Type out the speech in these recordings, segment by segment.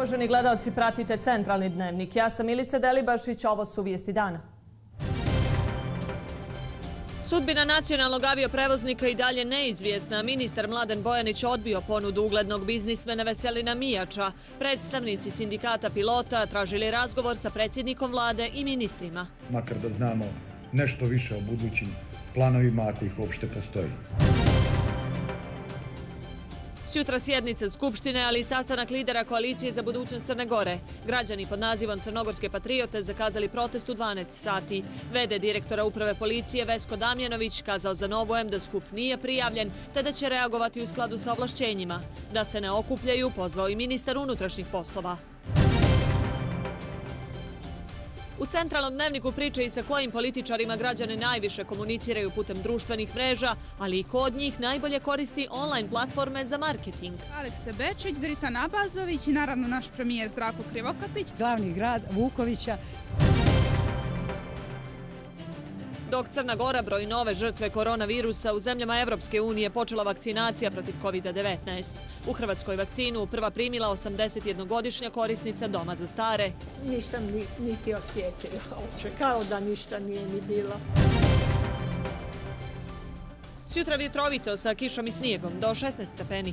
uvaženi gledalci, pratite Centralni dnevnik. Ja sam Milica Delibašić, ovo su vijesti dana. Sudbina nacionalnog avioprevoznika i dalje neizvjesna. Ministar Mladen Bojanić odbio ponudu uglednog biznismena Veselina Mijača. Predstavnici sindikata pilota tražili razgovor sa predsjednikom vlade i ministrima. Makar da znamo nešto više o budućim planovima, ako ih uopšte postoji. Sutra sjednica Skupštine, ali i sastanak lidera koalicije za budućnost Crne Gore. Građani pod nazivom Crnogorske patriote zakazali protest u 12 sati. VD direktora uprave policije Vesko Damjanović kazao za Novu M da skup nije prijavljen, te da će reagovati u skladu sa ovlašćenjima. Da se ne okupljaju, pozvao i ministar unutrašnjih poslova. U Centralnom dnevniku priča i sa kojim političarima građani najviše komuniciraju putem društvenih mreža, ali i ko od njih najbolje koristi online platforme za marketing. Aleksa Bečić, Drita Nabazović i naravno naš premijer Zdravko Krivokapić. Glavni grad Vukovića. Dok Crna Gora broji nove žrtve koronavirusa, u zemljama Evropske unije počela vakcinacija protiv COVID-19. U Hrvatskoj vakcinu prva primila 81-godišnja korisnica Doma za stare. Nisam niti osjetila uopće, kao da ništa nije ni bilo. Sutra vjetrovito sa kišom i snijegom do 16 stepeni.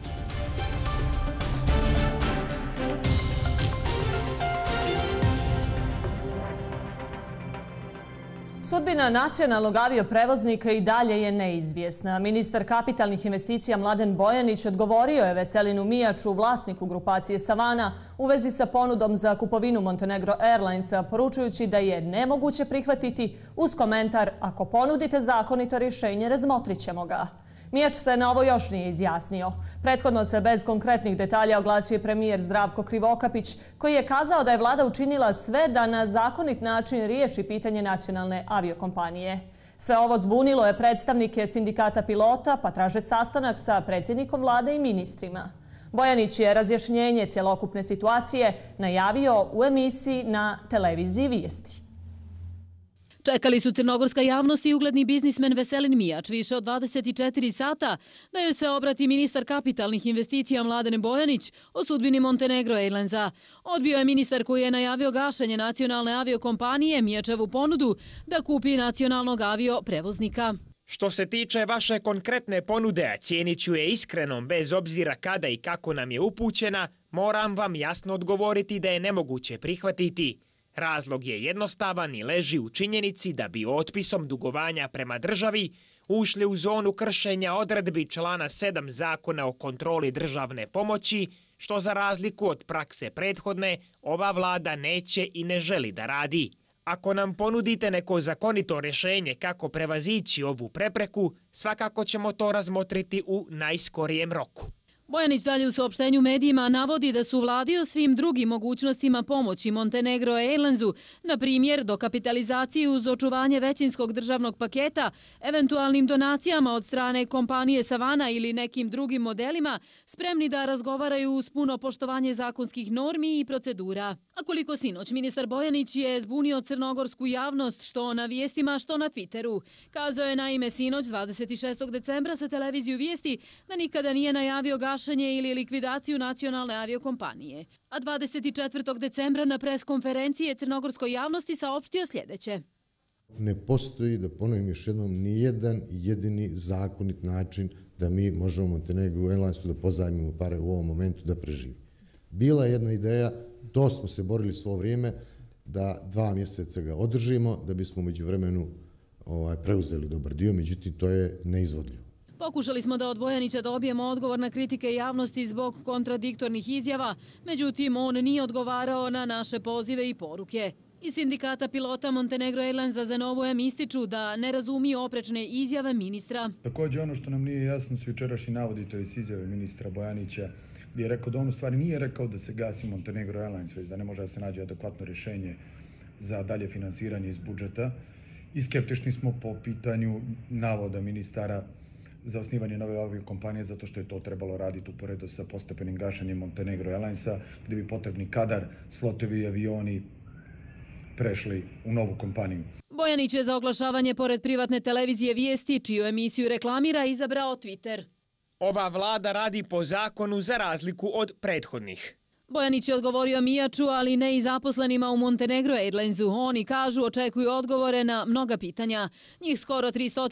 Sudbina nacionalnog avioprevoznika i dalje je neizvjesna. Ministar kapitalnih investicija Mladen Bojanić odgovorio je Veselinu Mijaču, vlasniku grupacije Savana, u vezi sa ponudom za kupovinu Montenegro Airlinesa, poručujući da je nemoguće prihvatiti uz komentar: ako ponudite zakonito rješenje, razmotrit ćemo ga. Mijač se na ovo još nije izjasnio. Prethodno se bez konkretnih detalja oglasio je premijer Zdravko Krivokapić, koji je kazao da je vlada učinila sve da na zakonit način riješi pitanje nacionalne aviokompanije. Sve ovo zbunilo je predstavnike sindikata pilota, pa traže sastanak sa predsjednikom vlade i ministrima. Bojanić je razjašnjenje cjelokupne situacije najavio u emisiji na televiziji Vijesti. Čekali su crnogorska javnost i ugledni biznismen Veselin Mijač više od 24 sata da joj se obrati ministar kapitalnih investicija Mladen Bojanić o sudbini Montenegro Airlinesa. Odbio je ministar koji je najavio gašenje nacionalne aviokompanije Mijačevu ponudu da kupi nacionalnog avioprevoznika. Što se tiče vaše konkretne ponude, a cijenit ću je iskrenom bez obzira kada i kako nam je upućena, moram vam jasno odgovoriti da je nemoguće prihvatiti. Razlog je jednostavan i leži u činjenici da bi otpisom dugovanja prema državi ušli u zonu kršenja odredbi člana 7 Zakona o kontroli državne pomoći, što za razliku od prakse prethodne ova vlada neće i ne želi da radi. Ako nam ponudite neko zakonito rješenje kako prevazići ovu prepreku, svakako ćemo to razmotriti u najskorijem roku. Bojanić dalje u saopštenju medijima navodi da su vladi o svim drugim mogućnostima pomoći Montenegro Airlinesu, na primjer dokapitalizaciji uz očuvanje većinskog državnog paketa, eventualnim donacijama od strane kompanije Savana ili nekim drugim modelima, spremni da razgovaraju uz puno poštovanje zakonskih normi i procedura. A koliko sinoć, ministar Bojanić je zbunio crnogorsku javnost što na vijestima, što na Twitteru. Kazao je naime sinoć 26. decembra sa televiziju Vijesti da nikada nije najavio gašenje ili likvidaciju nacionalne aviokompanije. A 24. decembra na preskonferenciji crnogorskoj javnosti saopštio sljedeće. Ne postoji, da ponovim još jednom, nijedan jedini zakonit način da mi možemo Montenegro Airlinesu da pozajmimo pare u ovom momentu da preživi. Bila je jedna ideja, to smo se borili svo vrijeme, da 2 mjeseca ga održimo, da bismo među vremenu preuzeli dobar dio, međutim to je neizvodljivo. Pokušali smo da od Bojanića dobijemo odgovor na kritike javnosti zbog kontradiktornih izjava, međutim on nije odgovarao na naše pozive i poruke. Iz sindikata pilota Montenegro Airlinesa za Novu M ističu da ne razumiju oprečne izjave ministra. Također ono što nam nije jasno su jučerašnji navodi, to je iz izjave ministra Bojanića, gdje je rekao da on u stvari nije rekao da se gasi Montenegro Airlines, već da ne može da se nađe adekvatno rješenje za dalje finansiranje iz budžeta. I skeptični smo po pitanju navoda ministara za osnivanje nove aviokompanije, zato što je to trebalo raditi uporedo sa postepenim gašenjem Montenegro Airlinesa, gdje bi potrebni kadar, slotovi i avioni prešli u novu kompaniju. Bojanić je za oglašavanje pored privatne televizije Vijesti, čiju emisiju reklamira, izabrao Twitter. Ova vlada radi po zakonu za razliku od prethodnih. Bojanić je odgovorio Mijaču, ali ne i zaposlenima u Montenegro Airlinesu. Oni kažu očekuju odgovore na mnoga pitanja. Njih skoro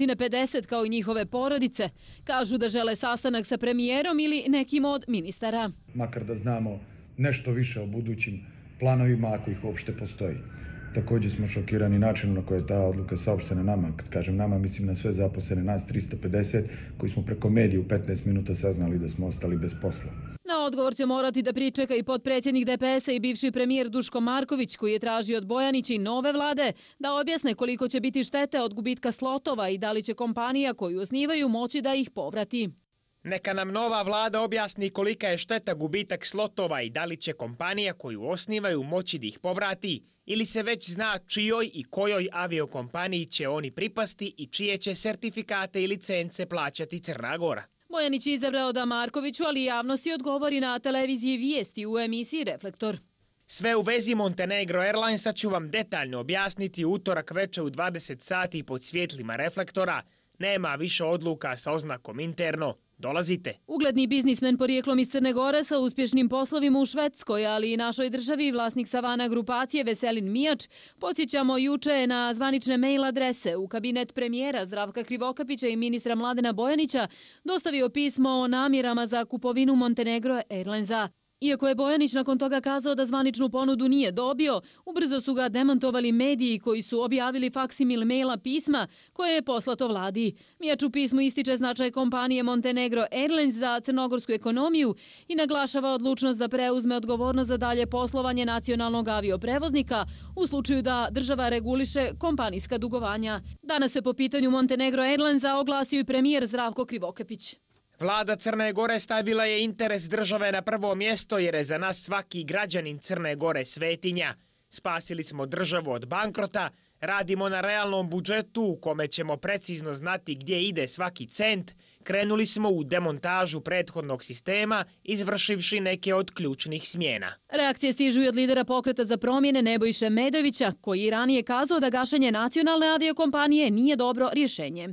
350 kao i njihove porodice. Kažu da žele sastanak sa premijerom ili nekim od ministara. Makar da znamo nešto više o budućim planovima, ako ih uopšte postoji. Također smo šokirani načinom na koje je ta odluka saopštena nama. Kad kažem nama, mislim na sve zaposlene, nas 350, koji smo preko medija u 15 minuta saznali da smo ostali bez posla. Na odgovor će morati da pričeka i potpredsjednik DPS-a i bivši premijer Duško Marković, koji je tražio od Bojanića i nove vlade da objasne koliko će biti štete od gubitka slotova i da li će kompanija koju osnivaju moći da ih povrati. Neka nam nova vlada objasni kolika je šteta gubitak slotova i da li će kompanija koju osnivaju moći da ih povrati ili se već zna čijoj i kojoj aviokompaniji će oni pripasti i čije će sertifikate i licence plaćati Crna Gora. Bojanić je izabrao da Markoviću, ali i javnosti odgovori na televiziji Vijesti u emisiji Reflektor. Sve u vezi Montenegro Airlinesa ću vam detaljno objasniti utorak veče u 20 sati pod svjetlima Reflektora. Nema više odluka sa oznakom interno. Dolazite. Ugledni biznismen porijeklom iz Crne Gore sa uspješnim poslovima u Švedskoj, ali i našoj državi, vlasnik Savana grupacije Veselin Mijač, podsjećamo juče na zvanične mail adrese u kabinet premijera Zdravka Krivokapića i ministra Mladena Bojanića dostavio pismo o namjerama za kupovinu Montenegro Airlinesa. Iako je Bojanić nakon toga kazao da zvaničnu ponudu nije dobio, ubrzo su ga demantovali mediji koji su objavili faksimil maila pisma koje je poslato vladi. Mijač u pismu ističe značaj kompanije Montenegro Airlines za crnogorsku ekonomiju i naglašava odlučnost da preuzme odgovornost za dalje poslovanje nacionalnog avioprevoznika u slučaju da država reguliše kompanijska dugovanja. Danas se po pitanju Montenegro Airlinesa oglasio i premijer Zdravko Krivokapić. Vlada Crne Gore stavila je interes države na prvo mjesto jer je za nas svaki građanin Crne Gore svetinja. Spasili smo državu od bankrota, radimo na realnom budžetu u kome ćemo precizno znati gdje ide svaki cent, krenuli smo u demontažu prethodnog sistema, izvršivši neke od ključnih smjena. Reakcije stižu i od lidera pokreta za promjene Nebojše Medovića, koji je ranije kazao da gašenje nacionalne aviokompanije nije dobro rješenje.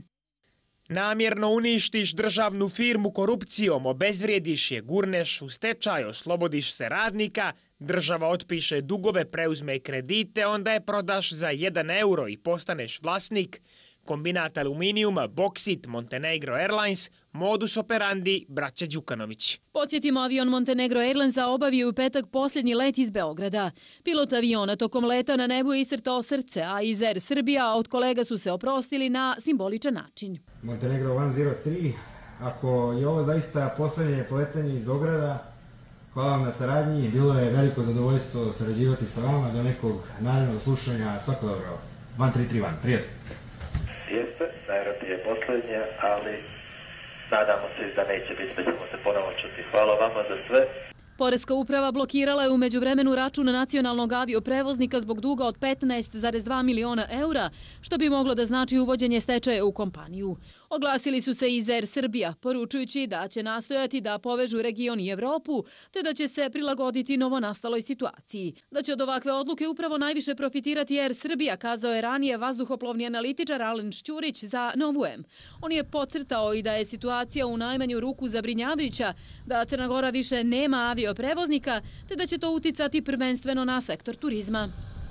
Namjerno uništiš državnu firmu korupcijom, obezvrijediš je, gurneš u stečaj, oslobodiš se radnika, država otpiše dugove, preuzme kredite, onda je prodaš za 1 euro i postaneš vlasnik. Kombinat aluminijuma, Boksit, Montenegro Airlines, modus operandi braća Đukanović. Podsjetimo, avion Montenegro Airlinesa obavio u petak posljednji let iz Beograda. Pilot aviona tokom leta na nebu je iscrtao srce, a iz Air Srbija od kolega su se oprostili na simboličan način. Montenegro 103, ako je ovo zaista posljednje poletanje iz Beograda, hvala vam na saradnji, bilo je veliko zadovoljstvo sarađivati sa vama, do nekog narednog slušanja, svako dobro. 1331, prijatno. Jeste, najvjerojatnije je posljednje, ali nadamo se da neće biti, da ćemo se ponovo čuti. Hvala vama za sve. Poreska uprava blokirala je u međuvremenu račun nacionalnog avioprevoznika zbog duga od 15,2 miliona eura, što bi moglo da znači uvođenje stečaja u kompaniju. Oglasili su se iz Air Srbija, poručujući da će nastojati da povežu region i Evropu, te da će se prilagoditi novonastaloj situaciji. Da će od ovakve odluke upravo najviše profitirati Air Srbija, kazao je ranije vazduhoplovni analitičar Alen Šćurić za Novu M. On je podcrtao i da je situacija u najmanju ruku zabrinjavajuća, da Crna Gora više nema avioprevoznika, te da će to uticati prvenstveno na sektor turizma.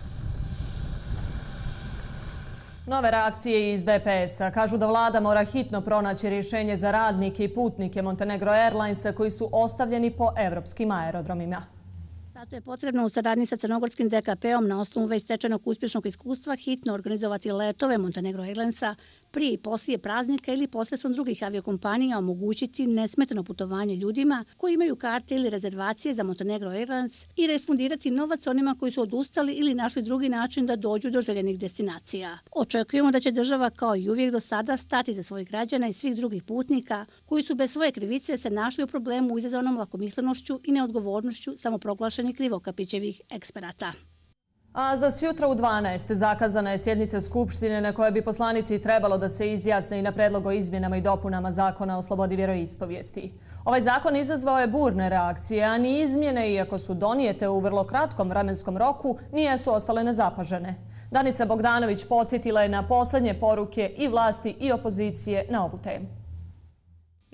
Nove reakcije iz DPS-a kažu da vlada mora hitno pronaći rješenje za radnike i putnike Montenegro Airlinesa koji su ostavljeni po evropskim aerodromima. Zato je potrebno u saradnji sa crnogorskim DKP-om na osnovu već stečenog uspješnog iskustva hitno organizovati letove Montenegro Airlinesa prije i poslije praznika ili posredstvom drugih aviokompanija omogućiti nesmetano putovanje ljudima koji imaju karte ili rezervacije za Montenegro Airlines i refundirati novac onima koji su odustali ili našli drugi način da dođu do željenih destinacija. Očekujemo da će država kao i uvijek do sada stati za svojih građana i svih drugih putnika koji su bez svoje krivice se našli u problemu izazvanom lakomislenošću i neodgovornošću samoproglašenih Krivokapićevih eksperata. A za sjutra u 12 zakazana je sjednica Skupštine na kojoj bi poslanici trebalo da se izjasne i na predlog o izmjenama i dopunama Zakona o slobodi vjeroispovijesti. Ovaj zakon izazvao je burne reakcije, a ni izmjene, iako su donijete u vrlo kratkom vremenskom roku, nijesu ostale nezapažene. Danica Bogdanović podsjetila je na posljednje poruke i vlasti i opozicije na ovu temu.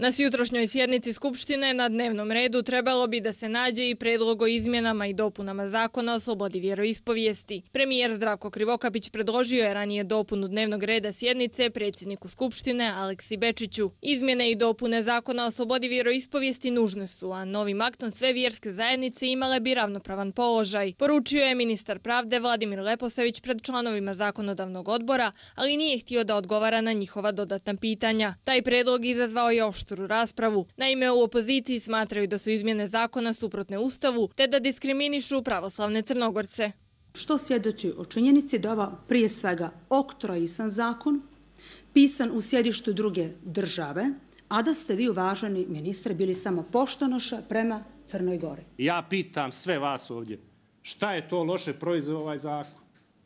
Na sjutrošnjoj sjednici Skupštine na dnevnom redu trebalo bi da se nađe i predlog o izmjenama i dopunama zakona o slobodi vjeroispovijesti. Premijer Zdravko Krivokapić predložio je ranije dopunu dnevnog reda sjednice predsjedniku Skupštine Aleksi Bečiću. Izmjene i dopune zakona o slobodi vjeroispovijesti nužne su, a novim aktom sve vjerske zajednice imale bi ravnopravan položaj. Poručio je ministar pravde Vladimir Leposavić pred članovima zakonodavnog odbora, ali nije htio da odgovara na njihova dodatna pitanja. Taj predlog izazvao je oštru raspravu. Naime, u opoziciji smatraju da su izmjene zakona suprotne Ustavu te da diskriminišu pravoslavne Crnogorce. Što svjedoči o činjenici da ova prije svega oktroisan zakon, pisan u sjedištu druge države, a da ste vi, uvaženi ministre, bili samo poštonoša prema Crnoj Gori. Ja pitam sve vas ovdje, šta je to loše proizveo ovaj zakon?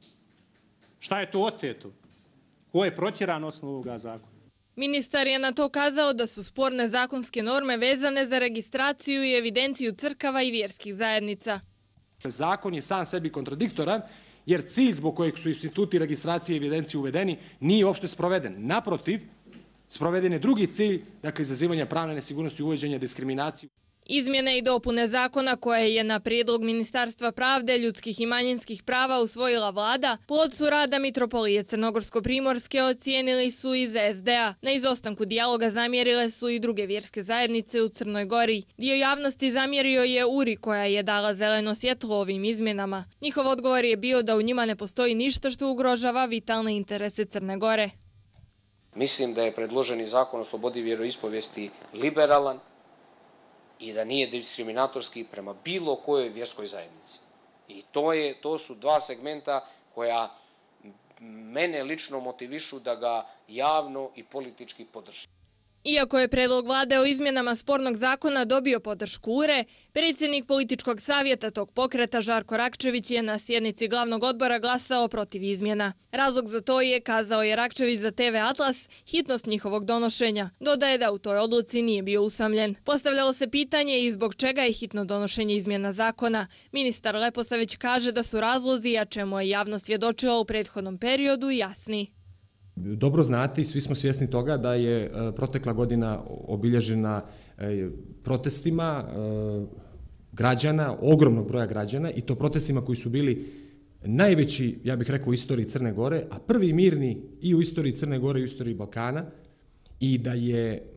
Šta je to oteto? Ko je protjeran na osnovu ovoga zakona? Ministar je na to kazao da su sporne zakonske norme vezane za registraciju i evidenciju crkava i vjerskih zajednica. Zakon je sam sebi kontradiktoran, jer cilj zbog kojeg su instituti registracije i evidencije uvedeni nije uopšte sproveden. Naprotiv, sproveden je drugi cilj, dakle izazivanja pravne nesigurnosti i uvođenja diskriminacije. Izmjene i dopune zakona koje je na prijedlog Ministarstva pravde, ljudskih i manjinskih prava usvojila vlada, plod su rada Mitropolije Crnogorsko-Primorske ocijenili su iz SDA. Na izostanku dijaloga zamjerile su i druge vjerske zajednice u Crnoj Gori. Dio javnosti zamjerio je URI koja je dala zeleno svjetlo ovim izmjenama. Njihov odgovor je bio da u njima ne postoji ništa što ugrožava vitalne interese Crne Gore. Mislim da je predloženi zakon o slobodi vjeroispovijesti liberalan i da nije diskriminatorski prema bilo kojoj vjerskoj zajednici. I to su dva segmenta koja mene lično motivišu da ga javno i politički podržim. Iako je predlog vlade o izmjenama spornog zakona dobio podršku URE, predsjednik političkog savjeta tog pokreta Žarko Rakčević je na sjednici glavnog odbora glasao protiv izmjena. Razlog za to je, kazao je Rakčević za TV Atlas, hitnost njihovog donošenja. Dodaje da u toj odluci nije bio usamljen. Postavljalo se pitanje i zbog čega je hitno donošenje izmjena zakona. Ministar Leposavić kaže da su razlozi, a čemu je javnost svjedočila u prethodnom periodu, jasni. Dobro znate i svi smo svjesni toga da je protekla godina obilježena protestima građana, ogromnog broja građana, i to protestima koji su bili najveći, ja bih rekao, u istoriji Crne Gore, a prvi mirni i u istoriji Crne Gore i u istoriji Balkana, i da je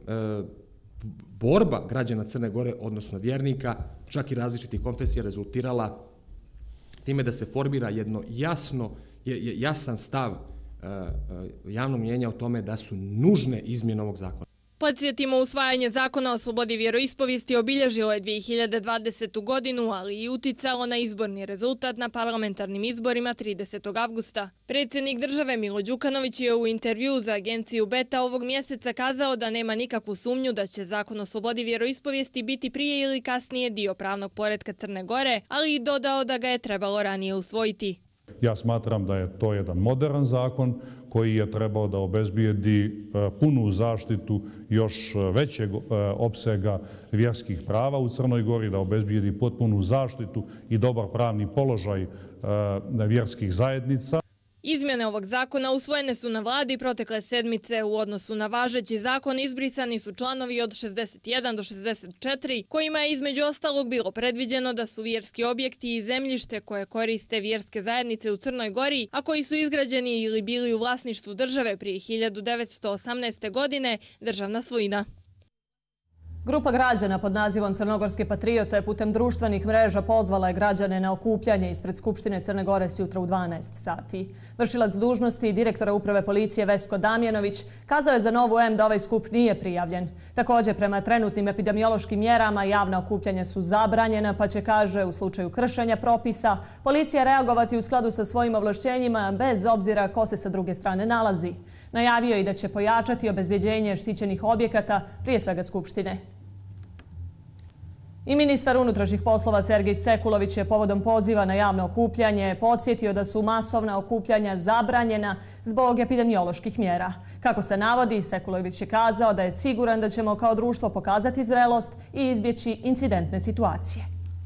borba građana Crne Gore, odnosno vjernika, čak i različitih konfesija, rezultirala time da se formira jedno jasan stav javno mnijenja o tome da su nužne izmjene ovog zakona. Podsjetimo, usvajanje zakona o slobodi vjeroispovijesti obilježilo je 2020. godinu, ali i uticalo na izborni rezultat na parlamentarnim izborima 30. avgusta. Predsjednik države Milo Đukanović je u intervju za agenciju Beta ovog mjeseca kazao da nema nikakvu sumnju da će zakon o slobodi vjeroispovijesti biti prije ili kasnije dio pravnog poretka Crne Gore, ali i dodao da ga je trebalo ranije usvojiti. Ja smatram da je to jedan moderan zakon koji je trebao da obezbijedi punu zaštitu još većeg opsega vjerskih prava u Crnoj Gori, da obezbijedi potpunu zaštitu i dobar pravni položaj vjerskih zajednica. Izmjene ovog zakona usvojene su na vladi protekle sedmice. U odnosu na važeći zakon izbrisani su članovi od 61 do 64, kojima je između ostalog bilo predviđeno da su vjerski objekti i zemljište koje koriste vjerske zajednice u Crnoj Gori, a koji su izgrađeni ili bili u vlasništvu države prije 1918. godine, državna svojina. Grupa građana pod nazivom Crnogorske patriote putem društvenih mreža pozvala je građane na okupljanje ispred Skupštine Crne Gore sutra u 12 sati. Vršilac dužnosti direktora uprave policije Vesko Damjanović kazao je za Novu M da ovaj skup nije prijavljen. Također, prema trenutnim epidemiološkim mjerama javna okupljanja su zabranjena, pa će, kaže, u slučaju kršenja propisa policija reagovati u skladu sa svojim ovlašćenjima bez obzira ko se sa druge strane nalazi. Najavio je i da će pojačati obezbjeđenje štićenih objekata, prije svega Skupštine. I ministar unutrašnjih poslova Sergej Sekulović je povodom poziva na javno okupljanje podsjetio da su masovna okupljanja zabranjena zbog epidemioloških mjera. Kako se navodi, Sekulović je kazao da je siguran da ćemo kao društvo pokazati zrelost i izbjeći incidentne situacije.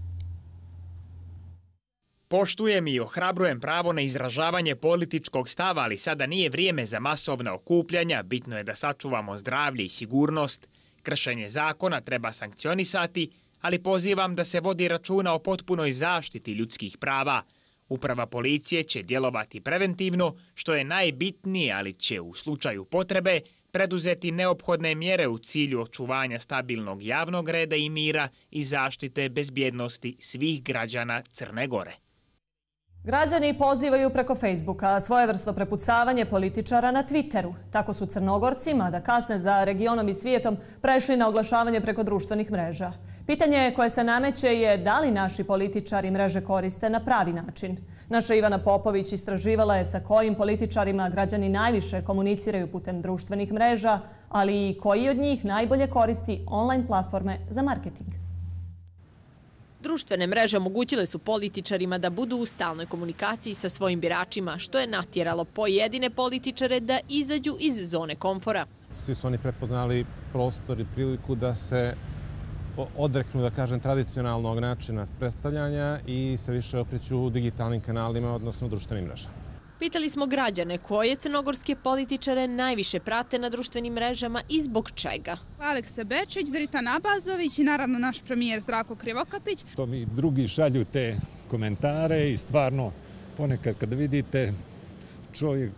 Poštujem i ohrabrujem pravo na izražavanje političkog stava, ali sada nije vrijeme za masovna okupljanja. Bitno je da sačuvamo zdravlje i sigurnost, Kršenje zakona treba sankcionisati, ali pozivam da se vodi računa o potpunoj zaštiti ljudskih prava. Uprava policije će djelovati preventivno, što je najbitnije, ali će u slučaju potrebe preduzeti neophodne mjere u cilju očuvanja stabilnog javnog reda i mira i zaštite bezbjednosti svih građana Crne Gore. Građani pozivaju preko Facebooka svojevrsno prepucavanje političara na Twitteru. Tako su Crnogorci, mada kasne za regionom i svijetom, prešli na oglašavanje preko društvenih mreža. Pitanje koje se nameće je da li naši političari mreže koriste na pravi način. Naša Ivana Popović istraživala je sa kojim političarima građani najviše komuniciraju putem društvenih mreža, ali i koji od njih najbolje koristi online platforme za marketing. Društvene mreže omogućile su političarima da budu u stalnoj komunikaciji sa svojim biračima, što je natjeralo pojedine političare da izađu iz zone komfora. Svi su oni prepoznali prostor i priliku da se odreknu, da kažem, tradicionalnog načina predstavljanja i se više okreću digitalnim kanalima, odnosno društvenim mrežama. Pitali smo građane koje crnogorske političare najviše prate na društvenim mrežama i zbog čega. Aleksa Bečić, Dritan Abazović i naravno naš premijer Zdravko Krivokapić. To mi drugi šalju te komentare i stvarno ponekad kada vidite čovjek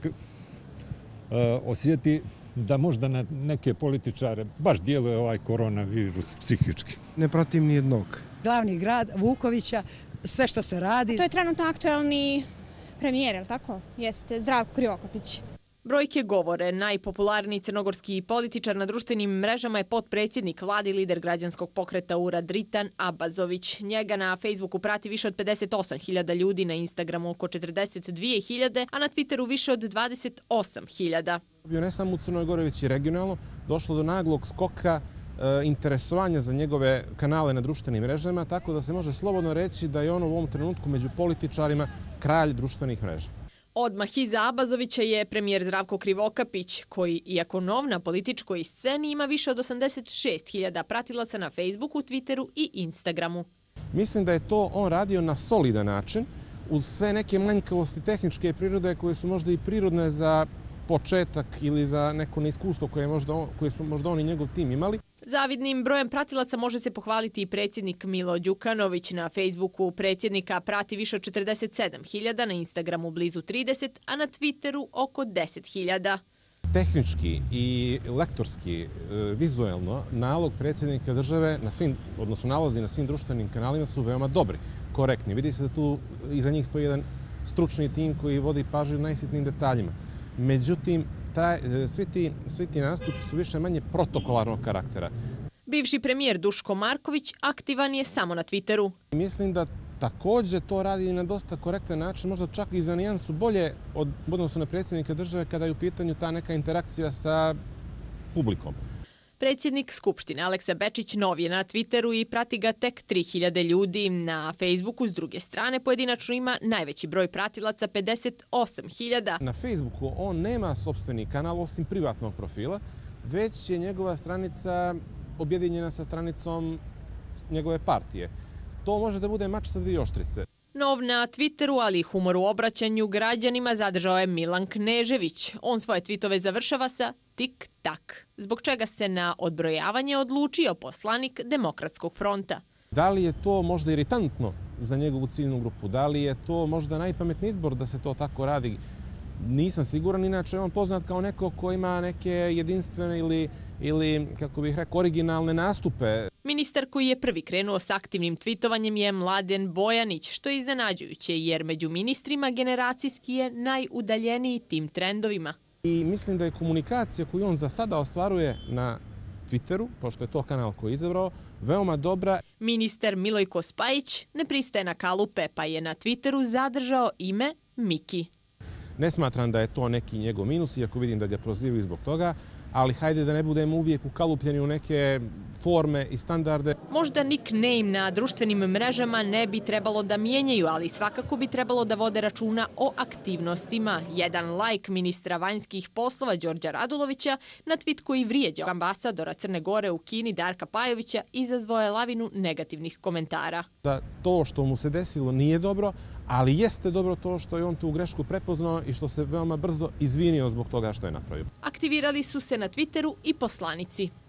osjeti da možda na neke političare baš djeluje ovaj koronavirus psihički. Ne pratim ni jednog. Glavni grad Vukovića, sve što se radi. To je trenutno aktualni premijer, je li tako? Jeste, Zdravko Krivokapić. Brojke govore, najpopularniji crnogorski političar na društvenim mrežama je potpredsjednik vlade i lider građanskog pokreta URA Dritan Abazović. Njega na Facebooku prati više od 58.000 ljudi, na Instagramu oko 42.000, a na Twitteru više od 28.000. Ne samo u Crnoj Gori, već i regionalno, došlo do naglog skoka interesovanja za njegove kanale na društvenim mrežama, tako da se može slobodno reći da je on u ovom trenutku među političarima kralj društvenih mreža. Odmah iza Abazovića je premijer Zdravko Krivokapić, koji, iako nov na političkoj sceni, ima više od 86.000 pratilaca na Facebooku, Twitteru i Instagramu. Mislim da je to on radio na solidan način, uz sve neke manjkavosti tehničke prirode koje su možda i prirodne za početak ili za neko neiskustvo koje su možda on i njegov tim imali. Zavidnim brojem pratilaca može se pohvaliti i predsjednik Milo Đukanović. Na Facebooku predsjednika prati više od 47.000, na Instagramu blizu 30, a na Twitteru oko 10.000. Tehnički i lektorski, vizuelno, nalog predsjednika države, odnosno nalozi na svim društvenim kanalima su veoma dobri, korektni. Vidi se da tu iza njih stoji jedan stručni tim koji vodi pažnju najsitnijim detaljima. Međutim, svi ti nastupi su više manje protokolarnog karaktera. Bivši premijer Duško Marković aktivan je samo na Twitteru. Mislim da također to radi na dosta korektan način, možda čak i za nijansu bolje od odnosu na predsjednika države kada je u pitanju ta neka interakcija sa publikom. Predsjednik Skupštine Aleksa Bečić nov je na Twitteru i prati ga tek 3.000 ljudi. Na Facebooku, s druge strane, pojedinačno ima najveći broj pratilaca, 58.000. Na Facebooku on nema sopstveni kanal osim privatnog profila, već je njegova stranica objedinjena sa stranicom njegove partije. To može da bude mač sa dvije oštrice. Nov na Twitteru, ali i humor u obraćanju građanima zadržao je Milan Knežević. On svoje tweetove završava sa tik-tak, zbog čega se na odbrojavanje odlučio poslanik Demokratskog fronta. Da li je to možda iritantno za njegovu ciljnu grupu? Da li je to možda najpametniji izbor da se to tako radi? Nisam siguran, inače je on poznat kao neko ko ima neke jedinstvene ili, kako bih rekao, originalne nastupe. Ministar koji je prvi krenuo s aktivnim tweetovanjem je Mladen Bojanić, što je iznenađujuće jer među ministrima generacijski je najudaljeniji tim trendovima. I mislim da je komunikacija koju on za sada ostvaruje na Twitteru, pošto je to kanal koji je izabrao, veoma dobra. Ministar Milojko Spajić ne pristaje na kalupe, pa je na Twitteru zadržao ime Miki. Ne smatram da je to neki njegov minus, iako vidim da ga prozivaju zbog toga, ali hajde da ne budemo uvijek ukalupljeni u neke forme i standarde. Možda nickname na društvenim mrežama ne bi trebalo da mijenjaju, ali svakako bi trebalo da vode računa o aktivnostima. Jedan like ministra vanjskih poslova Đorđa Radulovića na tweet koji vrijeđa ambasadora Crne Gore u Kini Darka Pajovića izazvao je lavinu negativnih komentara. Da to što mu se desilo nije dobro, ali jeste dobro to što je on tu grešku prepoznao i što se veoma brzo izvinio zbog toga što je napravio. Aktivirali su se na Twitteru i poslanici.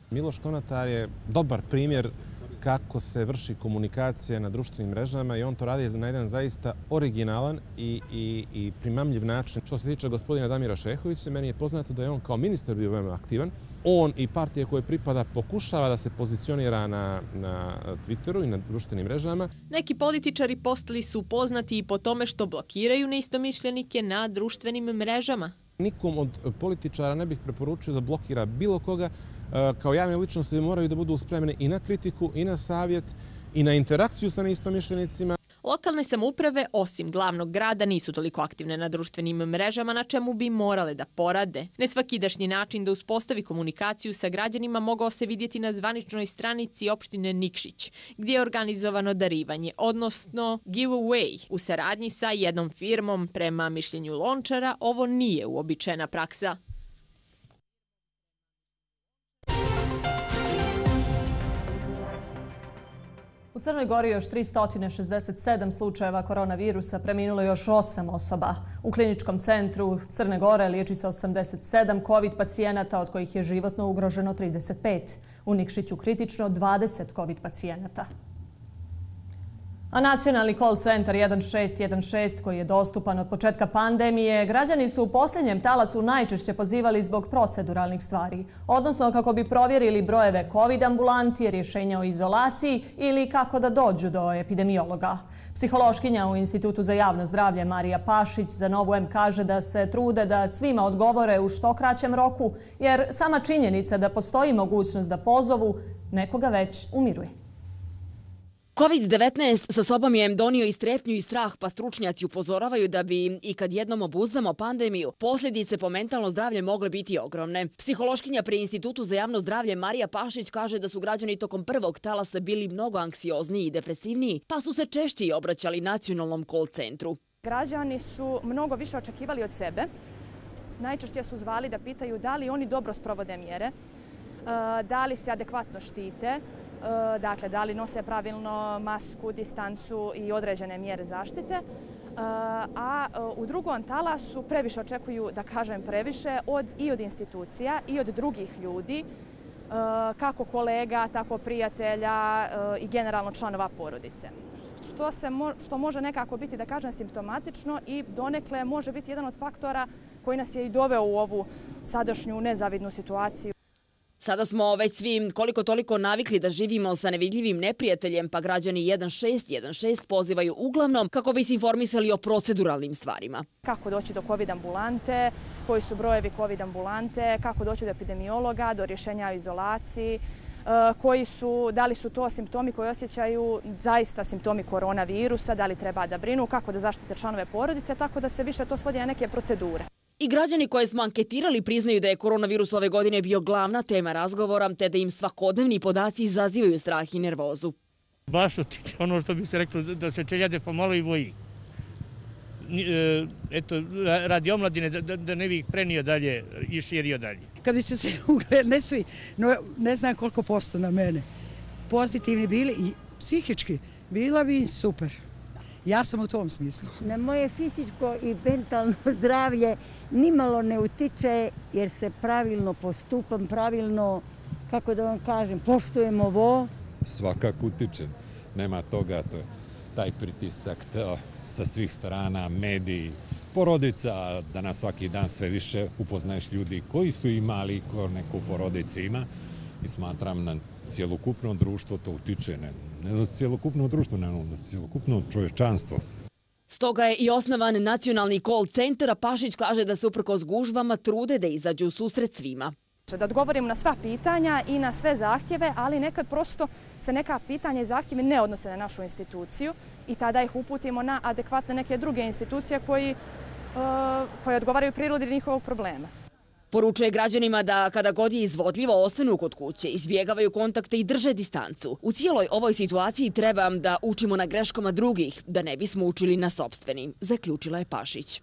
Miloš Konatar je dobar primjer kako se vrši komunikacija na društvenim mrežama i on to radi na jedan zaista originalan i primamljiv način. Što se tiče gospodina Damira Šehovića, meni je poznato da je on kao ministar bio veoma aktivan. On i partije koje pripada pokušava da se pozicionira na Twitteru i na društvenim mrežama. Neki političari postali su poznati i po tome što blokiraju neistomišljenike na društvenim mrežama. Nikom od političara ne bih preporučio da blokira bilo koga. Kao javne ličnosti moraju da budu spremne i na kritiku, i na savjet, i na interakciju sa neistomišljenicima. Lokalne samouprave, osim glavnog grada, nisu toliko aktivne na društvenim mrežama, na čemu bi morale da porade. Nesvakidašnji način da uspostavi komunikaciju sa građanima mogao se vidjeti na zvaničnoj stranici opštine Nikšić, gdje je organizovano darivanje, odnosno giveaway. U saradnji sa jednom firmom, prema mišljenju Lončara, ovo nije uobičajena praksa. U Crnoj Gori još 367 slučajeva koronavirusa, preminulo još 8 osoba. U kliničkom centru Crne Gore liječi se 87 COVID pacijenata, od kojih je životno ugroženo 35. U Nikšiću kritično 20 COVID pacijenata. A nacionalni call centar 1616, koji je dostupan od početka pandemije, građani su u posljednjem talasu najčešće pozivali zbog proceduralnih stvari, odnosno kako bi provjerili brojeve COVID ambulanti, rješenja o izolaciji ili kako da dođu do epidemiologa. Psihološkinja u Institutu za javno zdravlje Marija Pašić za Novu M kaže da se trude da svima odgovore u što kraćem roku, jer sama činjenica da postoji mogućnost da pozovu nekoga već umiruje. COVID-19 sa sobom je donio i strepnju i strah, pa stručnjaci upozoravaju da bi i kad jednom obuzdamo pandemiju, posljedice po mentalno zdravlje mogle biti ogromne. Psihološkinja pri Institutu za javno zdravlje Marija Pašić kaže da su građani tokom prvog talasa bili mnogo anksiozniji i depresivniji, pa su se češće obraćali nacionalnom call centru. Građani su mnogo više očekivali od sebe. Najčešće su zvali da pitaju da li oni dobro sprovode mjere, da li se adekvatno štite, dakle, da li nose pravilno masku, distancu i određene mjere zaštite. A u drugom talasu previše očekuju, da kažem previše, i od institucija i od drugih ljudi, kako kolega, tako prijatelja i generalno članova porodice. Što može nekako biti, da kažem, simptomatično i donekle može biti jedan od faktora koji nas je i doveo u ovu sadašnju nezavidnu situaciju. Sada smo već svi koliko toliko navikli da živimo sa nevidljivim neprijateljem, pa građani 1616 pozivaju uglavnom kako bi se informisali o proceduralnim stvarima. Kako doći do COVID ambulante, koji su brojevi COVID ambulante, kako doći do epidemiologa, do rješenja o izolaciji, da li su to simptomi koji osjećaju zaista simptomi koronavirusa, da li treba da brinu, kako da zaštite članove porodice, tako da se više to svodi na neke procedure. I građani koje smo anketirali priznaju da je koronavirus ove godine bio glavna tema razgovora, te da im svakodnevni podaci izazivaju strah i nervozu. Baš otiče ono što bi se reklo da se čeljade pomalo i boji. Eto, radi omladine da ne bi ih prenio dalje i širio dalje. Kad bi se svi ugledali, ne svi, ne znam koliko posto na mene, pozitivni bili i psihički, bila bi super. Ja sam u tom smislu. Na moje fizičko i mentalno zdravlje nimalo ne utiče jer se pravilno postupam, pravilno, kako da vam kažem, poštujem ovo. Svakako utiče. Nema toga, to je taj pritisak sa svih strana, mediji, porodica, da na svaki dan sve više upoznaješ ljudi koji su imali, ko neku porodicu ima i smatram na cijelokupno društvo to utiče, ne na cijelokupno društvo, ne na cijelokupno čovječanstvo. Stoga je i osnovan nacionalni call centar, a Pašić kaže da se uprkos gužvama trude da izađu u susret svima. Da odgovorim na sva pitanja i na sve zahtjeve, ali nekad prosto se neka pitanja i zahtjeve ne odnose na našu instituciju i tada ih uputimo na adekvatne neke druge institucije koje odgovaraju prirodi njihovog problema. Poručuje građanima da kada god je izvodljivo ostanu kod kuće, izbjegavaju kontakte i drže distancu. U cijeloj ovoj situaciji treba da učimo na greškama drugih, da ne bismo učili na sopstvenim, zaključila je Pašić.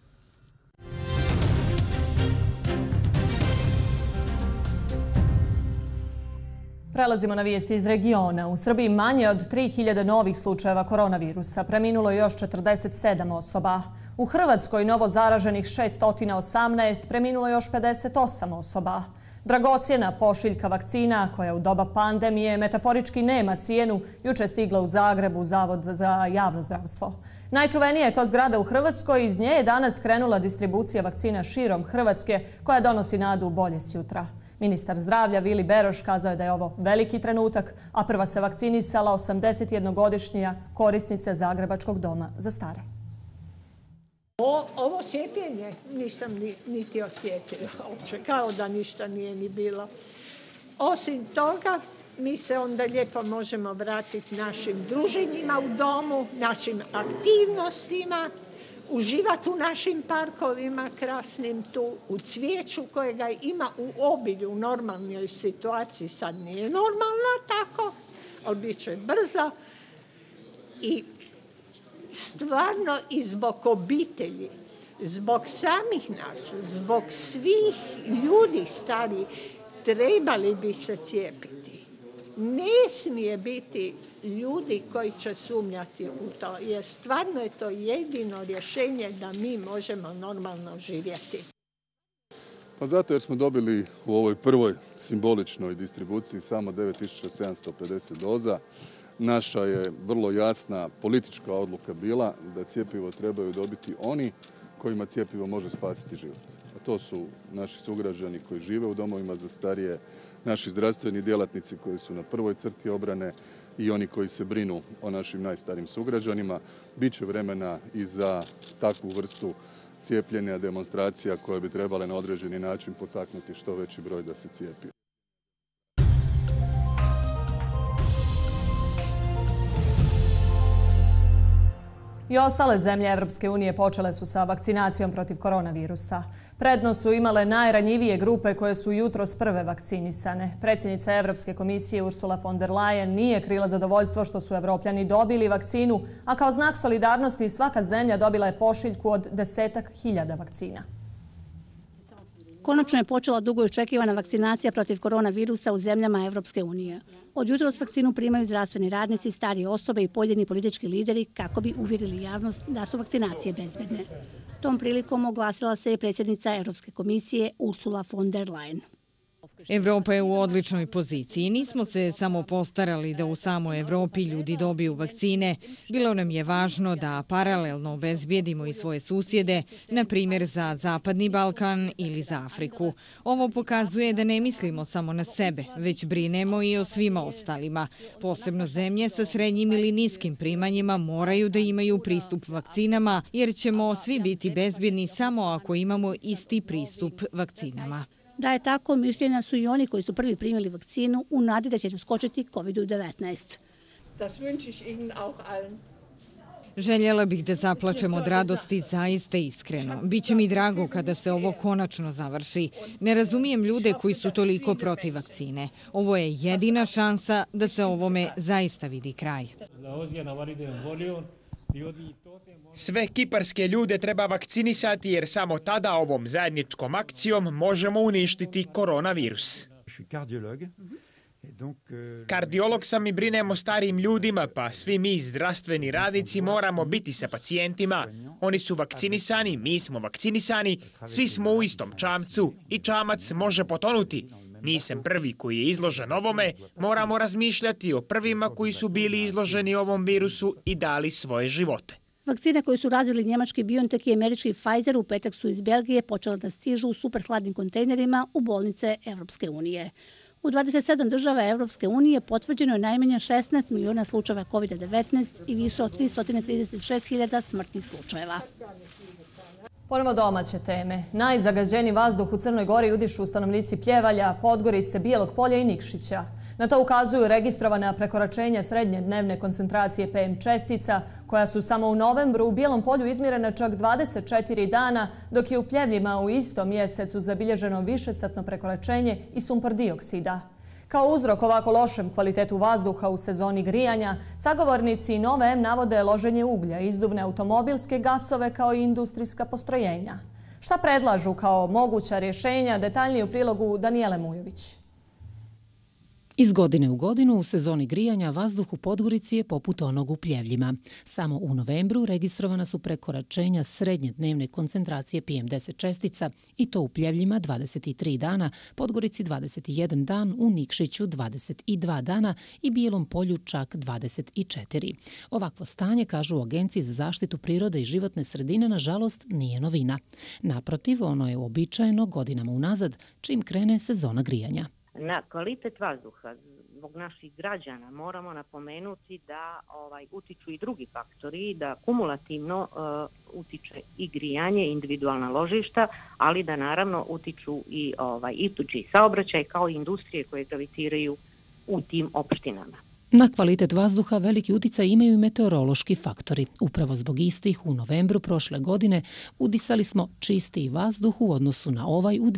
Prelazimo na vijesti iz regiona. U Srbiji manje od 3000 novih slučajeva koronavirusa. Preminulo je još 47 osoba. U Hrvatskoj novo zaraženih 618, preminulo je još 58 osoba. Dragocjena pošiljka vakcina koja u doba pandemije metaforički nema cijenu juče stigla u Zagrebu u Zavod za javno zdravstvo. Najčuvenija je to zgrada u Hrvatskoj. Iz nje je danas krenula distribucija vakcina širom Hrvatske koja donosi nadu u bolje sutra. Ministar zdravlja Vili Beroš kazao je da je ovo veliki trenutak, a prva se vakcinisala 81-godišnja korisnica Zagrebačkog doma za stare. Ovo cijepljenje nisam niti osjetila, kao da ništa nije ni bilo. Osim toga, mi se onda lijepo možemo vratiti našim druženjima u domu, našim aktivnostima, uživati u našim parkovima krasnim tu, u cvijeću kojega ima u obilju u normalnoj situaciji. Sad nije normalno tako, ali bit će brzo. I stvarno i zbog obitelji, zbog samih nas, zbog svih ljudi starih, trebali bi se cijepiti. Ne smije biti ljudi koji će sumnjati u to, jer stvarno je to jedino rješenje da mi možemo normalno živjeti. Pa zato jer smo dobili u ovoj prvoj simboličnoj distribuciji samo 9750 doza. Naša je vrlo jasna politička odluka bila da cjepivo trebaju dobiti oni kojima cjepivo može spasiti život. A to su naši sugrađani koji žive u domovima za starije, naši zdravstveni djelatnici koji su na prvoj crti obrane i oni koji se brinu o našim najstarijim sugrađanima. Biće vremena i za takvu vrstu cijepljenja, demonstracija koje bi trebale na određeni način potaknuti što veći broj da se cijepi. I ostale zemlje Evropske unije počele su sa vakcinacijom protiv koronavirusa. Prednost su imale najranjivije grupe koje su jutros prve vakcinisane. Predsjednica Evropske komisije Ursula von der Leyen nije krila zadovoljstvo što su Evropljani dobili vakcinu, a kao znak solidarnosti svaka zemlja dobila je pošiljku od 10.000 vakcina. Konačno je počela dugo očekivana vakcinacija protiv koronavirusa u zemljama Evropske unije. Od jutros vakcinu primaju zdravstveni radnici, starije osobe i pojedini politički lideri kako bi uvjerili javnost da su vakcinacije bezbedne. Tom prilikom oglasila se je predsjednica Evropske komisije Ursula von der Leyen. Evropa je u odličnoj poziciji. Nismo se samo postarali da u samoj Evropi ljudi dobiju vakcine. Bilo nam je važno da paralelno obezbijedimo i svoje susjede, na primjer za Zapadni Balkan ili za Afriku. Ovo pokazuje da ne mislimo samo na sebe, već brinemo i o svima ostalima. Posebno zemlje sa srednjim ili niskim primanjima moraju da imaju pristup vakcinama, jer ćemo svi biti bezbjedni samo ako imamo isti pristup vakcinama. Da je tako, mišljenja su i oni koji su prvi primili vakcinu u nadi da će doskočiti COVID-19. Željela bih da zaplačem od radosti zaista iskreno. Biće mi drago kada se ovo konačno završi. Ne razumijem ljude koji su toliko protiv vakcine. Ovo je jedina šansa da se ovome zaista vidi kraj. Sve kiparske ljude treba vakcinisati jer samo tada ovom zajedničkom akcijom možemo uništiti koronavirus. Kardiolog sam i brinem o starijim ljudima, pa svi mi zdravstveni radnici moramo biti sa pacijentima. Oni su vakcinisani, mi smo vakcinisani, svi smo u istom čamcu i čamac može potonuti. Nisam prvi koji je izložen ovome, moramo razmišljati o prvima koji su bili izloženi ovom virusu i dali svoje živote. Vakcine koje su razvili njemački BioNTech i američki Pfizer u petak su iz Belgije počele da stižu u superhladnim kontejnerima u bolnice Evropske unije. U 27 država Evropske unije potvrđeno je najmanje 16 miliona slučajeva COVID-19 i više od 336.000 smrtnih slučajeva. Ponovo domaće teme. Najzagađeniji vazduh u Crnoj Gori udišu stanovnici Pljevalja, Podgorice, Bijelog Polja i Nikšića. Na to ukazuju registrovana prekoračenja srednje dnevne koncentracije PM čestica, koja su samo u novembru u Bijelom Polju izmjerena čak 24 dana, dok je u Pljevljima u istom mjesecu zabilježeno višesatno prekoračenje i sumpor dioksida. Kao uzrok ovako lošem kvalitetu vazduha u sezoni grijanja, sagovornici Nove M navode loženje uglja, izduvne automobilske gasove kao i industrijska postrojenja. Šta predlažu kao moguća rješenja, detaljnije u prilogu Danijele Mujović. Iz godine u godinu u sezoni grijanja vazduh u Podgorici je poput onog u Pljevljima. Samo u novembru registrovana su prekoračenja srednje dnevne koncentracije PM10 čestica i to u Pljevljima 23 dana, Podgorici 21 dan, u Nikšiću 22 dana i Bijelom Polju čak 24. Ovakvo stanje, kažu u Agenciji za zaštitu prirode i životne sredine, nažalost nije novina. Naprotiv, ono je uobičajeno godinama unazad čim krene sezona grijanja. Na kvalitet vazduha zbog naših građana moramo napomenuti da utiču i drugi faktori, da kumulativno utiče i grijanje, individualna ložišta, ali da naravno utiču i tuđi saobraćaj kao i industrije koje gravitiraju u tim opštinama. Na kvalitet vazduha veliki uticaj imaju i meteorološki faktori. Upravo zbog istih u novembru prošle godine udisali smo čistiji vazduh u odnosu na ovaj u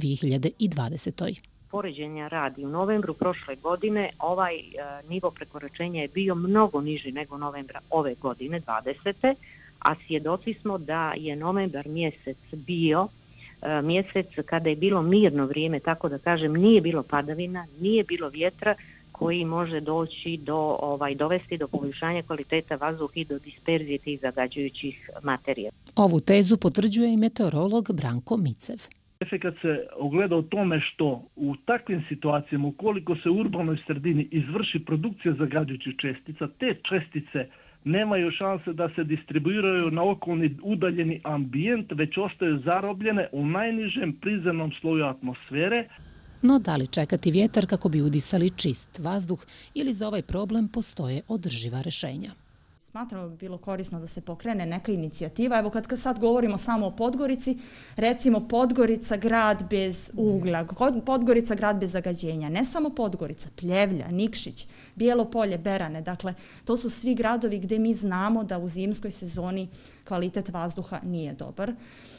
2020. Poređenja radi u novembru prošle godine ovaj nivo prekoračenja je bio mnogo niži nego novembra ove godine, 20. A svjedoci smo da je novembar mjesec bio mjesec kada je bilo mirno vrijeme, tako da kažem, nije bilo padavina, nije bilo vjetra koji može doći dovesti do poboljšanja kvaliteta vazduha i do disperzije tih zagađujućih materija. Ovu tezu potvrđuje i meteorolog Branko Micev. Efekat se ogleda u tome što u takvim situacijama, ukoliko se u urbanoj sredini izvrši produkcija zagađujućih čestica, te čestice nemaju šanse da se distribuiraju na okolni udaljeni ambijent, već ostaju zarobljene u najnižem prizemnom sloju atmosfere. No da li čekati vjetar kako bi udisali čist vazduh ili za ovaj problem postoje održiva rješenja? Smatramo bi bilo korisno da se pokrene neka inicijativa. Evo kad sad govorimo samo o Podgorici, recimo Podgorica grad bez uglja, Podgorica grad bez zagađenja, ne samo Podgorica, Pljevlja, Nikšić, Bijelo Polje, Berane, dakle to su svi gradovi gdje mi znamo da u zimskoj sezoni kvalitet vazduha nije dobar.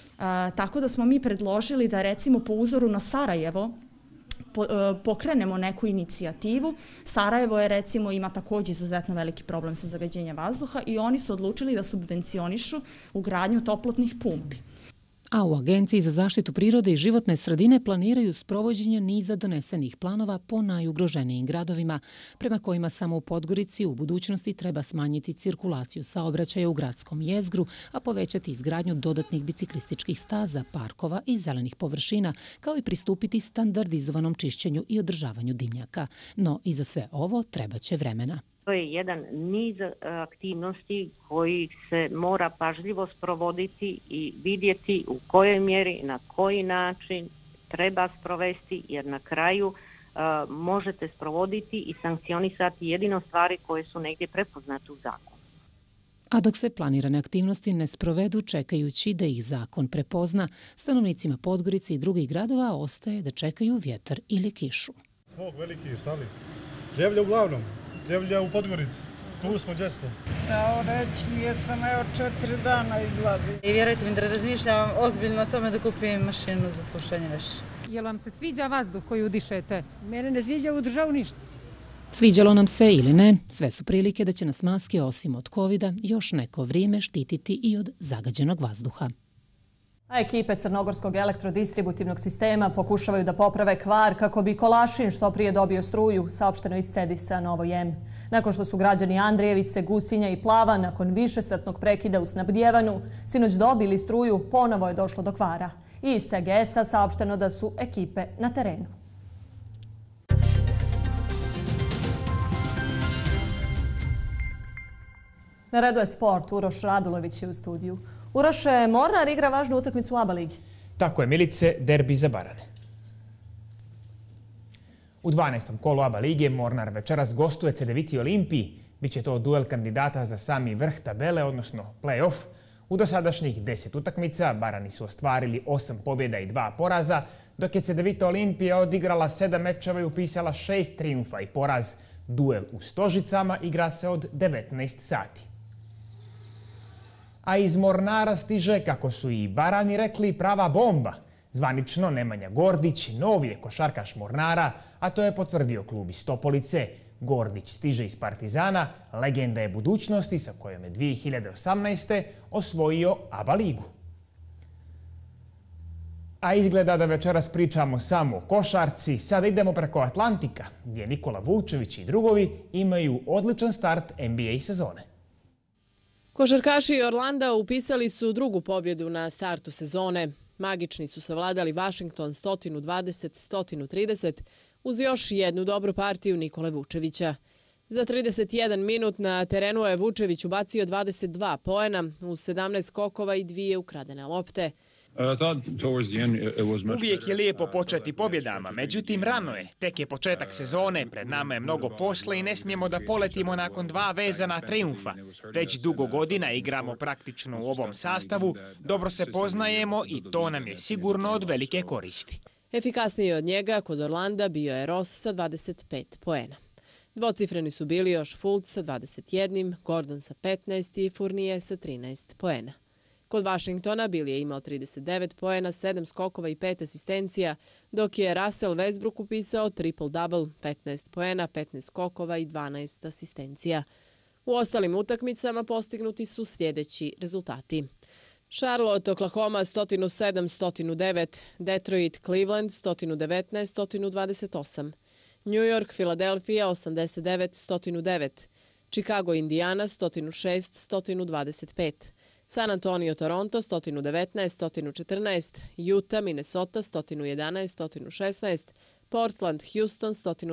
Tako da smo mi predložili da recimo po uzoru na Sarajevo pokrenemo neku inicijativu. Sarajevo je recimo ima također izuzetno veliki problem sa zagađenjem vazduha i oni su odlučili da subvencionišu ugradnju toplotnih pumpi. A u Agenciji za zaštitu prirode i životne sredine planiraju sprovođenje niza donesenih planova po najugroženijim gradovima, prema kojima samo u Podgorici u budućnosti treba smanjiti cirkulaciju saobraćaja u gradskom jezgru, a povećati izgradnju dodatnih biciklističkih staza, parkova i zelenih površina, kao i pristupiti standardizovanom čišćenju i održavanju dimnjaka. No i za sve ovo trebaće vremena. To je jedan niz aktivnosti koji se mora pažljivo sprovoditi i vidjeti u kojoj mjeri, na koji način treba sprovesti, jer na kraju možete sprovoditi i sankcionisati jedino stvari koje su negdje prepoznate u zakonu. A dok se planirane aktivnosti ne sprovedu čekajući da ih zakon prepozna, stanovnicima Podgorice i drugih gradova ostaje da čekaju vjetar ili kišu. Smog veliki, stali. Pljevlja uglavnom. Pljevlja u Podgorici. Tu smo, gdje smo? Evo reći, jesam 4 dana izlazi. I vjerujte mi da razmišljam ozbiljno o tome da kupim mašinu za sušenje veša. Jel vam se sviđa vazduh koji udišete? Mene ne sviđa u državu ništa. Sviđalo nam se ili ne, sve su prilike da će nas maske osim od covida još neko vrijeme štititi i od zagađenog vazduha. A ekipe Crnogorskog elektrodistributivnog sistema pokušavaju da poprave kvar kako bi Kolašin što prije dobio struju, saopšteno iz Cedisa Novoj M. Nakon što su građani Andrijevice, Gusinja i Plava nakon višesatnog prekida u snabdjevanju sinoć dobili struju, ponovo je došlo do kvara. I iz CGS-a saopšteno da su ekipe na terenu. Na redu je sport. Uroš Radulović je u studiju. Uroše, Mornar igra važnu utakmicu u ABA ligi. Tako je, Milice, derbi za Barane. U 12. kolu ABA lige Mornar večeras gostuje Cedeviti Olimpiji. Biće to duel kandidata za sami vrh tabele, odnosno play-off. U dosadašnjih 10 utakmica Barani su ostvarili 8 pobjeda i 2 poraza, dok je Cedevita Olimpija odigrala 7 mečeva i upisala 6 trijumfa i poraz. Duel u Stožicama igra se od 19 sati. A iz Mornara stiže, kako su i Barani rekli, prava bomba. Zvanično Nemanja Gordić, novi je košarkaš Mornara, a to je potvrdio klub iz Topolice. Gordić stiže iz Partizana, legenda je budućnosti sa kojom je 2018. osvojio ABA ligu. A izgleda da večeras pričamo samo o košarci. Sada idemo preko Atlantika, gdje Nikola Vučević i drugovi imaju odličan start NBA sezone. Košarkaši Orlanda upisali su drugu pobjedu na startu sezone. Magični su savladali Washington 120-130 uz još jednu dobru partiju Nikole Vučevića. Za 31 minut na terenu je Vučević ubacio 22 poena uz 17 skokova i 2 ukradene lopte. Uvijek je lijepo početi pobjedama, međutim rano je. Tek je početak sezone, pred nama je mnogo posla i ne smijemo da poletimo nakon 2 vezana triumfa. Već dugo godina igramo praktično u ovom sastavu, dobro se poznajemo i to nam je sigurno od velike koristi. Efikasniji od njega kod Orlanda bio je Ross sa 25 poena. Dvocifreni su bili još Fultz sa 21, Gordon sa 15 i Fournier sa 13 poena. Kod Washingtona Bill je imao 39 poena, 7 skokova i 5 asistencija, dok je Russell Westbrook upisao triple-double, 15 poena, 15 skokova i 12 asistencija. U ostalim utakmicama postignuti su sljedeći rezultati. Charlotte, Oklahoma 107-109, Detroit, Cleveland 119-128, New York, Philadelphia 89-109, Chicago, Indiana 106-125, San Antonio, Toronto 119-114, Utah, Minnesota 111-116, Portland, Houston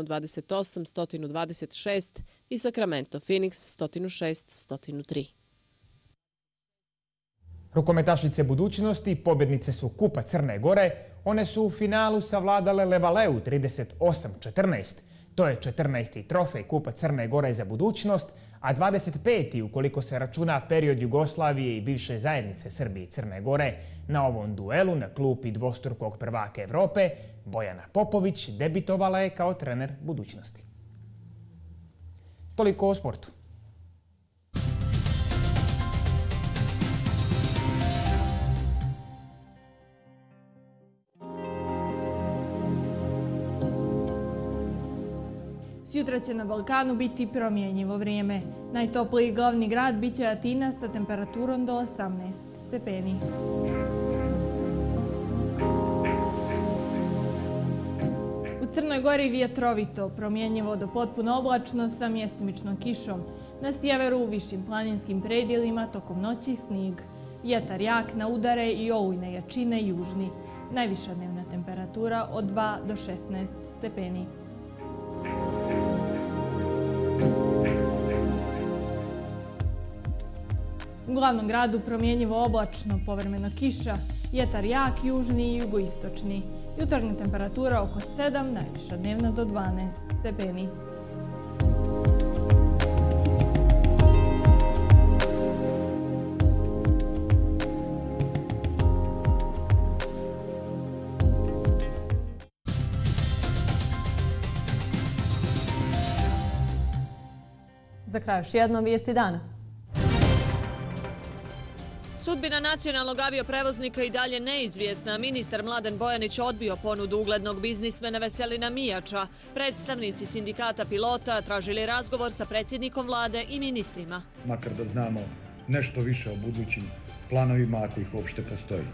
128-126 i Sacramento, Phoenix 106-103. Rukometašice budućnosti, pobjednice su Kupa Crne Gore, one su u finalu savladale Levaleu 38-14. To je 14. trofej Kupa Crne Gore za budućnost, a 25. ukoliko se računa period Jugoslavije i bivše zajednice Srbije i Crne Gore. Na ovom duelu na klupi dvostrukog prvaka Evrope Bojana Popović debitovala je kao trener budućnosti. Toliko o sportu. Sutra će na Balkanu biti promjenjivo vrijeme. Najtopliji glavni grad biće Atina sa temperaturom do 18 stepeni. U Crnoj Gori vjetrovito, promjenjivo do potpuno oblačno sa mjestimičnom kišom. Na sjeveru u višim planinskim predjelima tokom noći snijeg. Vjetar jak na udare i olujne jačine južni. Najviša dnevna temperatura od 2 do 16 stepeni. U glavnom gradu promjenjivo oblačno, povremeno kiša, vjetar jak, južni i jugoistočni. Jutarnja temperatura oko 7, najviša dnevna do 12 stepeni. Za kraj još jedno vijesti dana. Sudbina nacionalnog avioprevoznika i dalje neizvjesna. Ministar Mladen Bojanić odbio ponudu uglednog biznismena Veselina Mijača. Predstavnici sindikata pilota tražili razgovor sa predsjednikom vlade i ministrima. Makar da znamo nešto više o budućim planovima, ako ih uopšte postoji.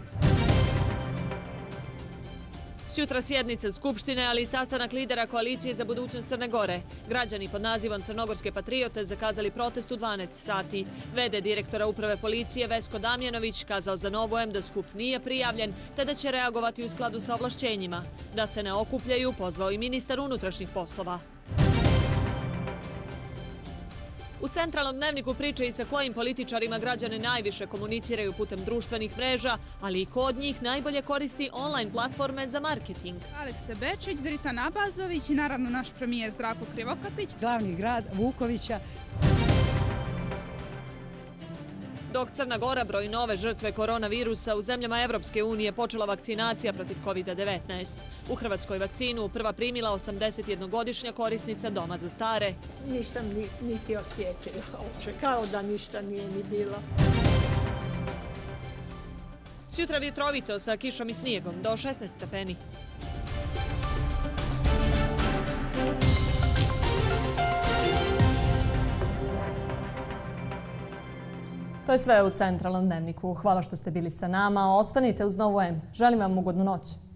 Sutra sjednica Skupštine, ali i sastanak lidera koalicije za budućnost Crne Gore. Građani pod nazivom Crnogorske patriote zakazali protest u 12 sati. VD direktora uprave policije Vesko Damjanović kazao za Novu M da skup nije prijavljen, te da će reagovati u skladu sa ovlašćenjima. Da se ne okupljaju, pozvao i ministar unutrašnjih poslova. U centralnom dnevniku priče i sa kojim političarima građani najviše komuniciraju putem društvenih mreža, ali i kod njih najbolje koristi online platforme za marketing. Aleksa Bečić, Dritan Abazović i naravno naš premijer Zdravko Krivokapić. Glavni grad Vukovića. Dok Crna Gora broji nove žrtve koronavirusa, u zemljama Evropske unije počela vakcinacija protiv COVID-19. U Hrvatskoj vakcinu prva primila 81-godišnja korisnica Doma za stare. Nisam niti osjetila uopće, kao da ništa nije ni bilo. Sutra vjetrovito sa kišom i snijegom do 16 stepeni. To je sve u Centralnom dnevniku. Hvala što ste bili sa nama. Ostanite uz Novu M. Želim vam ugodnu noć.